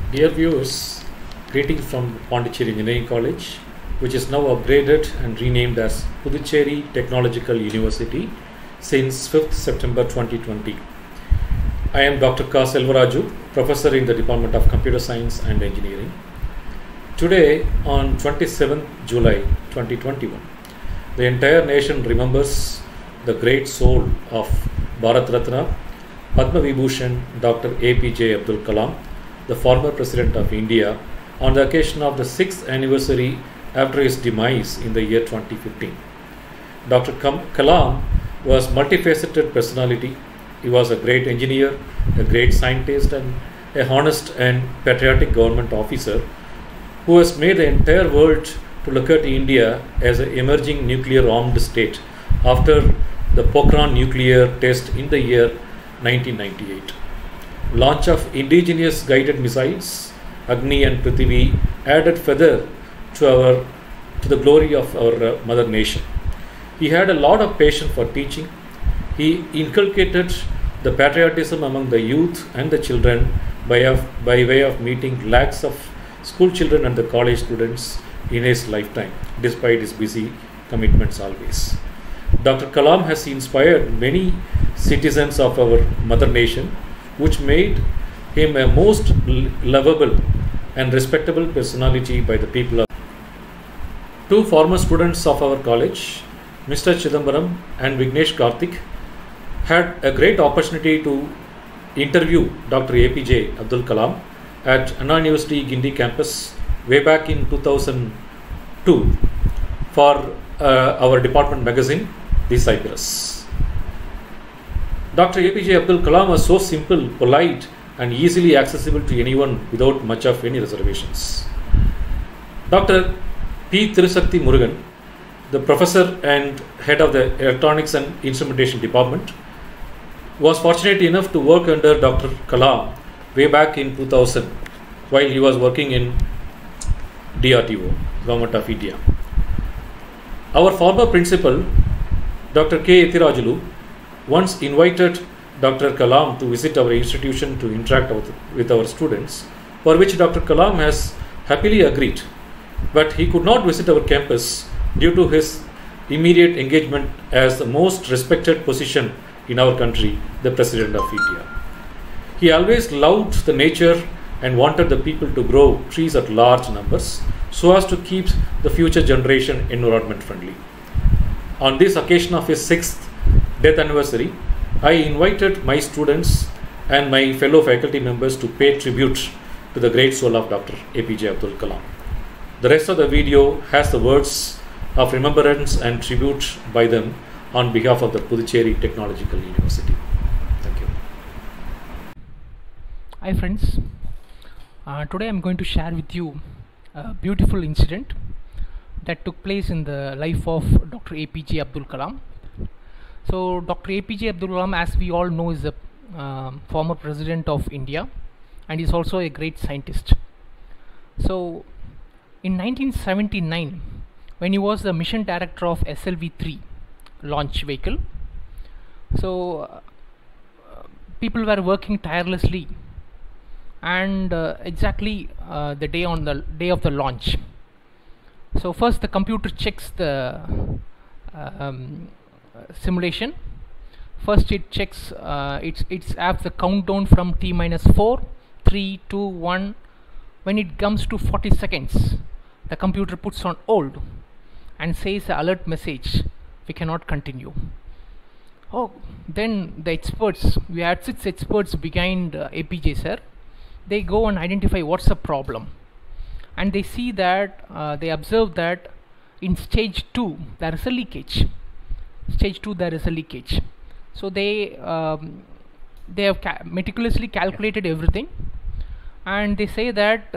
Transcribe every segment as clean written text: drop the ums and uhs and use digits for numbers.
Dear viewers, greetings from Pondicherry Engineering College, which is now upgraded and renamed as Puducherry Technological University since 5th September 2020. I am Dr. K. Selvaraju, Professor in the Department of Computer Science and Engineering. Today, on 27th July 2021, the entire nation remembers the great soul of Bharat Ratna, Padma Vibhushan Dr. APJ Abdul Kalam, the former President of India, on the occasion of the 6th anniversary after his demise in the year 2015. Dr. Kalam was a multifaceted personality. He was a great engineer, a great scientist, and a honest and patriotic government officer who has made the entire world to look at India as an emerging nuclear armed state after the Pokhran nuclear test in the year 1998. Launch of indigenous guided missiles, Agni and Prithvi, added feather to the glory of our mother nation. He had a lot of passion for teaching. He inculcated the patriotism among the youth and the children by way of meeting lakhs of school children and the college students in his lifetime, despite his busy commitments always. Dr. Kalam has inspired many citizens of our mother nation, which made him a most lovable and respectable personality by the people. Two former students of our college, Mr. Chidambaram and Vignesh Karthik, had a great opportunity to interview Dr. APJ Abdul Kalam at Anna University Guindy campus way back in 2002 for our department magazine, The Cyprus. Dr. APJ Abdul Kalam was so simple, polite, and easily accessible to anyone without much of any reservations. Dr. P. Thirusakthi Murugan, the professor and head of the Electronics and Instrumentation Department, was fortunate enough to work under Dr. Kalam way back in 2000 while he was working in DRDO, Government of India. Our former principal, Dr. K. Ethirajulu, once invited Dr. Kalam to visit our institution to interact with our students, for which Dr. Kalam has happily agreed. But he could not visit our campus due to his immediate engagement as the most respected position in our country, the President of India. He always loved the nature and wanted the people to grow trees at large numbers so as to keep the future generation environment friendly. On this occasion of his 6th death anniversary, I invited my students and my fellow faculty members to pay tribute to the great soul of Dr. APJ Abdul Kalam. The rest of the video has the words of remembrance and tribute by them on behalf of the Puducherry Technological University. Thank you. Hi friends, today I am going to share with you a beautiful incident that took place in the life of Dr. APJ Abdul Kalam. So Dr. APJ Abdul Kalam, as we all know, is a former president of India and is also a great scientist. So in 1979, when he was the mission director of SLV-3 launch vehicle, so people were working tirelessly and exactly the day of the launch. So first the computer checks the simulation. First it checks it's at the countdown from T-4, 3, 2, 1. When it comes to 40 seconds, the computer puts on hold and says an alert message, we cannot continue. Oh, then the experts, we had 6 experts behind APJ sir. They go and identify what's the problem, and they see that they observe that in stage 2 there is a leakage. So they have meticulously calculated everything, and they say that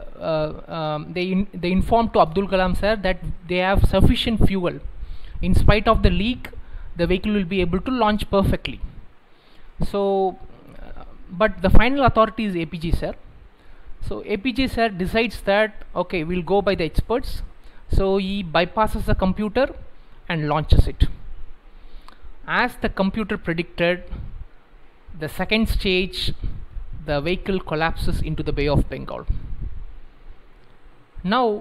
they inform to Abdul Kalam sir that they have sufficient fuel. In spite of the leak, the vehicle will be able to launch perfectly. So but the final authority is APJ sir. So APJ sir decides that okay, we'll go by the experts. So he bypasses the computer and launches it. As the computer predicted, the second stage the vehicle collapses into the Bay of Bengal. Now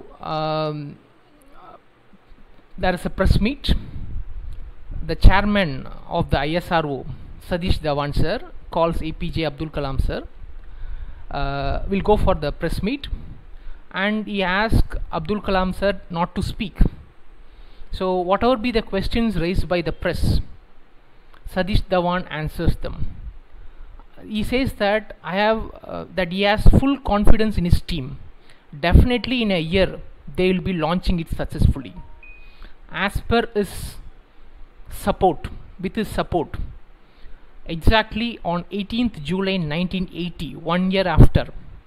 there is a press meet. The chairman of the ISRO, Satish Dhawan sir, calls APJ Abdul Kalam sir, will go for the press meet, and he asks Abdul Kalam sir not to speak. So whatever be the questions raised by the press, Satish Dhawan answers them. He says that that he has full confidence in his team. Definitely in a year they will be launching it successfully. As per his support, with his support, exactly on 18th July 1980, 1 year after,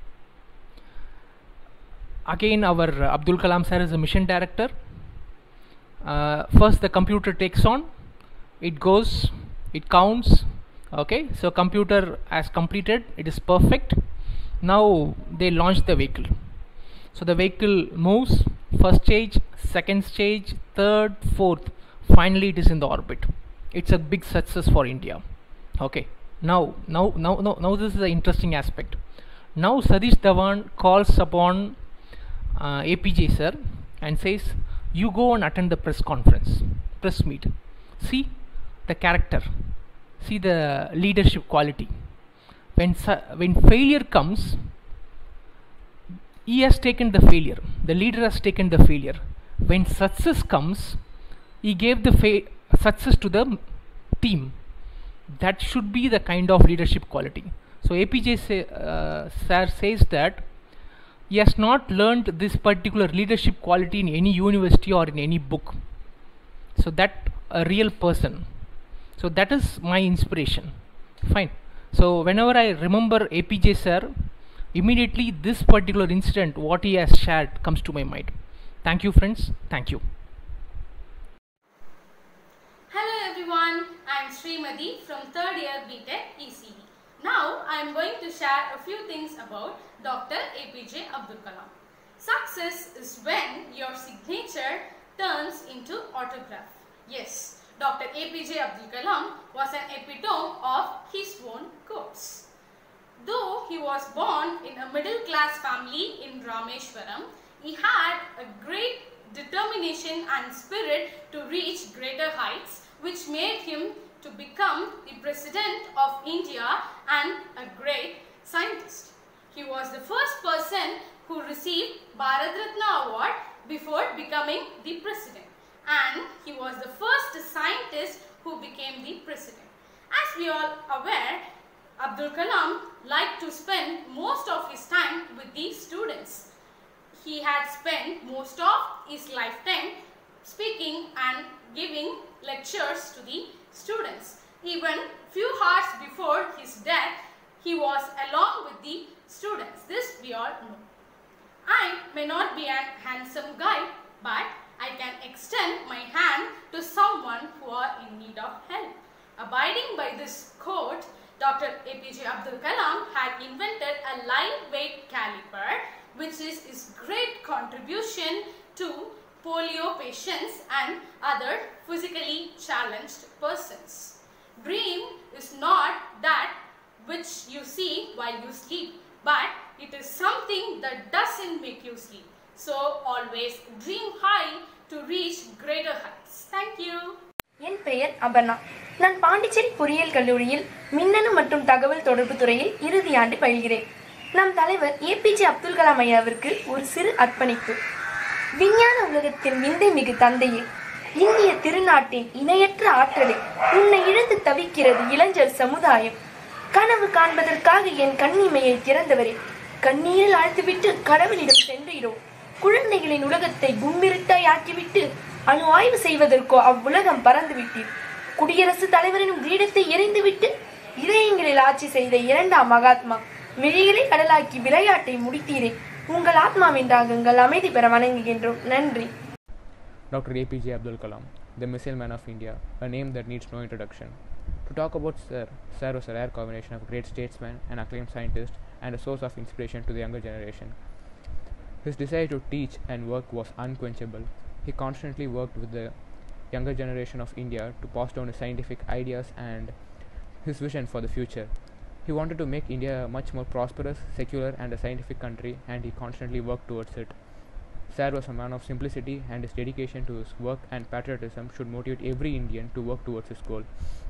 again our Abdul Kalam sir is a mission director. First the computer takes on, it goes, it counts, okay, so computer has completed, it is perfect. Now they launch the vehicle. So the vehicle moves, first stage, second stage, third, fourth, finally it is in the orbit. It's a big success for India. Okay, now this is the interesting aspect. Now Satish Dhawan calls upon APJ sir and says, you go and attend the press meet. See the character, see the leadership quality. When failure comes, he has taken the failure, the leader has taken the failure. When success comes, he gave the success to the team. That should be the kind of leadership quality. So APJ sir says that he has not learned this particular leadership quality in any university or in any book. So that a real person. So that is my inspiration. Fine. So whenever I remember APJ sir, immediately this particular incident, what he has shared, comes to my mind. Thank you friends. Thank you. Hello everyone, I am Srimati from 3rd year BTech ECE. Now I am going to share a few things about Dr. APJ Abdul Kalam. Success is when your signature turns into autograph. Yes, Dr. APJ Abdul Kalam was an epitome of his own quotes. Though he was born in a middle class family in Rameshwaram, he had a great determination and spirit to reach greater heights, which made him to become the President of India and a great scientist. He was the first person who received Bharat Ratna Award before becoming the President, and he was the first scientist who became the President. As we all aware, Abdul Kalam liked to spend most of his time with the students. He had spent most of his lifetime speaking and giving lectures to the students. Even few hours before his death, he was along with the students. This we all know. I may not be a handsome guy, but I can extend my hand to someone who are in need of help. Abiding by this quote, Dr. APJ Abdul Kalam had invented a lightweight caliper, which is his great contribution to polio patients and other physically challenged persons. Dream is not that which you see while you sleep, but it is something that doesn't make you sleep. So always dream high to reach greater heights. Thank you. என் பெயர் அபர்ணா. நான் பாண்டிச்சேரி பொறியியல் கல்லூரியில் மின்னணு மற்றும் தகவல் தொடர்பு துறையில் இறுதி ஆண்டு பயில்கிறேன். நம் தலைவர் ஏபிஜே அப்துல் கலாம் ஐயாவிற்கு ஒரு சிறு அர்ப்பணிப்பு. விஞ்ஞான உலகத்தின் விந்தை மிகு தந்தையே, இந்திய திருநாட்டின் இணையற்ற ஆற்றலை உன்னை இழந்து தவிக்கிறது இளைஞர் சமுதாயம். கனவு காண்பதற்காக என் கண்ணிமையை திறந்தவரே, கண்ணீரில் ஆழ்த்துவிட்டு கடவுளிடம் சென்றீரோ. குழந்தைகளின் உலகத்தை கும்மிருட்டாய் ஆக்கிவிட்டு அணு ஆய்வு செய்வதற்கோ அவ்வுலகம் பறந்து விட்டீர். குடியரசுத் தலைவரின் கிரீடத்தை எறிந்துவிட்டு இதயங்களில் ஆட்சி செய்த இரண்டாம் மகாத்மா விழிகளை கடலாக்கி விளையாட்டை முடித்தீரே. உங்கள் ஆத்மாவின்றாக எங்கள் அமைதி பெற வணங்குகின்றோம். நன்றி. Dr. APJ Abdul Kalam, the missile man of India, a name that needs no introduction. To talk about Sir was a rare combination of a great statesman, an acclaimed scientist, and a source of inspiration to the younger generation. His desire to teach and work was unquenchable. He constantly worked with the younger generation of India to pass down his scientific ideas and his vision for the future. He wanted to make India a much more prosperous, secular, and a scientific country, and he constantly worked towards it. Sir was a man of simplicity, and his dedication to his work and patriotism should motivate every Indian to work towards his goal.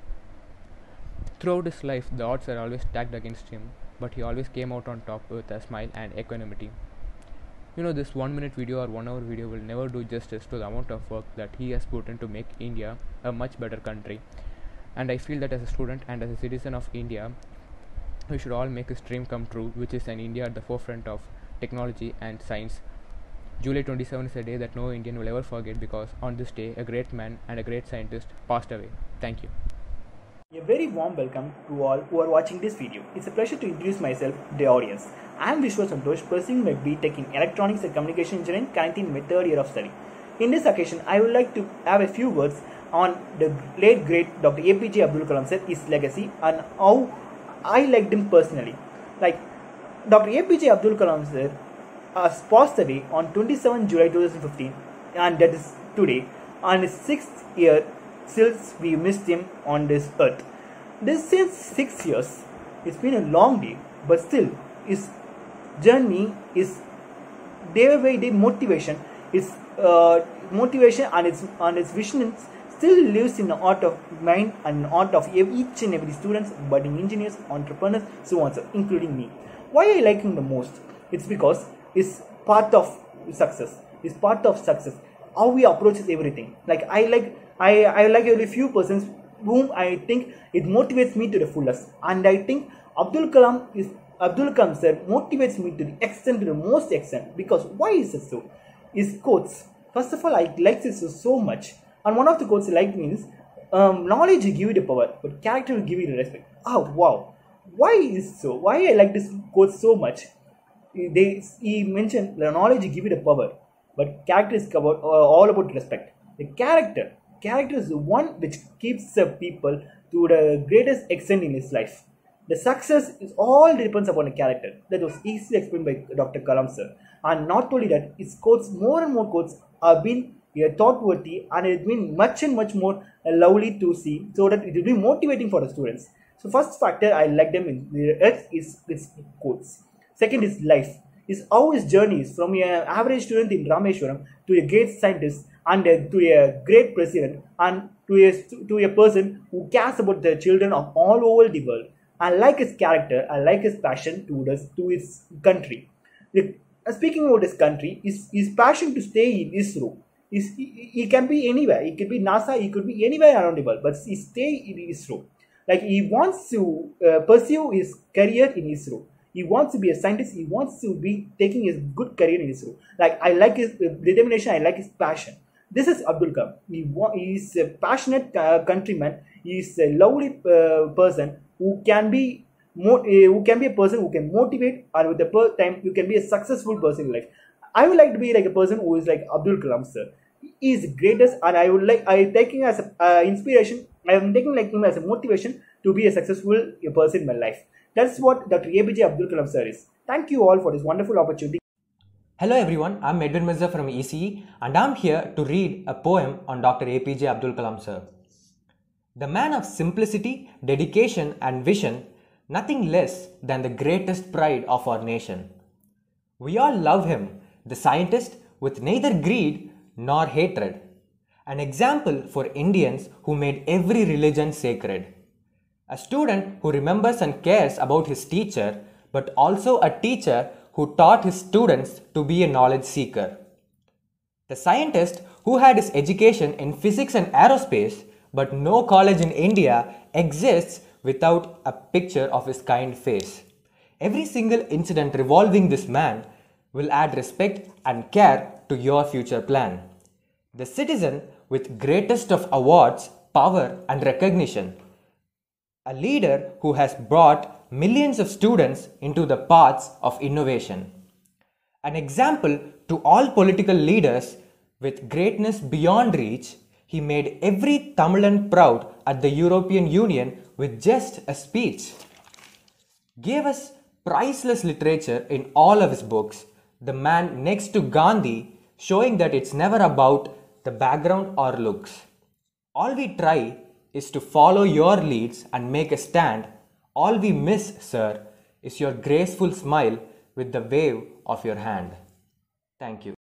Throughout his life, the odds are always stacked against him, but he always came out on top with a smile and equanimity. This 1 minute video or 1 hour video will never do justice to the amount of work that he has put in to make India a much better country. And I feel that as a student and as a citizen of India, we should all make his dream come true, which is an India at the forefront of technology and science. July 27 is a day that no Indian will ever forget, because on this day, a great man and a great scientist passed away. Thank you. A very warm welcome to all who are watching this video. It's a pleasure to introduce myself to the audience. I am Vishwa Santosh, pursuing my BTech in Electronics and Communication Engineering, currently in my third year of study. In this occasion, I would like to have a few words on the late great Dr. APJ Abdul Kalam sir, his legacy, and how I liked him personally. Like, Dr. APJ Abdul Kalam sir has passed away on 27 July 2015, and that is today, on his 6th year since we missed him on this earth. This since 6 years, it's been a long day, but still his journey is day by day motivation. His motivation and its vision still lives in the heart of mind and heart of each and every students, budding engineers, entrepreneurs, so on, so including me. Why I like him the most? It's because it's part of success. It's part of success. How he approaches everything. Like I like only few persons whom I think it motivates me to the fullest, and I think Abdul Kalam sir motivates me to the most extent. Because why is it so? His quotes. First of all, I like this so much, and one of the quotes I like means, knowledge will give you the power, but character will give you the respect. Oh wow! Why is so? Why I like this quote so much? He mentioned the knowledge will give you the power, but character is all about respect. The character is the one which keeps the people to the greatest extent in his life. The success is all depends upon the character. That was easily explained by Dr. Kalam sir. And not only that, his quotes, more and more quotes have been thought worthy, and it has been much and much more lovely to see, so that it will be motivating for the students. So first factor I like them in the earth is his quotes. Second is life. Is how his journey is from an average student in Rameshwaram to a great scientist, and to a great president, and to a person who cares about the children of all over the world. I like his character. I like his passion to his country. Speaking about his country, his passion to stay in ISRO. He can be anywhere. He could be NASA. He could be anywhere around the world. But he stay in ISRO. Like, he wants to pursue his career in ISRO. He wants to be a scientist. He wants to be taking his good career in ISRO. Like, I like his determination. I like his passion. This is Abdul Kalam. He is a passionate countryman. He is a lovely person who can be a person who can motivate, and with the time you can be a successful person in life. I would like to be like a person who is like Abdul Kalam sir. He is the greatest, and I take him as a inspiration. I am taking like him as a motivation to be a successful person in my life. That's what Dr. APJ Abdul Kalam sir is. Thank you all for this wonderful opportunity. Hello everyone, I'm Edwin Mirza from ECE, and I'm here to read a poem on Dr. APJ Abdul Kalam sir. The man of simplicity, dedication and vision, nothing less than the greatest pride of our nation. We all love him, the scientist with neither greed nor hatred. An example for Indians who made every religion sacred. A student who remembers and cares about his teacher, but also a teacher who taught his students to be a knowledge seeker. The scientist who had his education in physics and aerospace, but no college in India exists without a picture of his kind face. Every single incident revolving this man will add respect and care to your future plan. The citizen with greatest of awards, power and recognition. A leader who has brought millions of students into the paths of innovation. An example to all political leaders with greatness beyond reach. He made every Tamilan proud at the European Union with just a speech. Gave us priceless literature in all of his books. The man next to Gandhi, showing that it's never about the background or looks. All we try is to follow your leads and make a stand All we miss, sir, is your graceful smile with the wave of your hand. Thank you.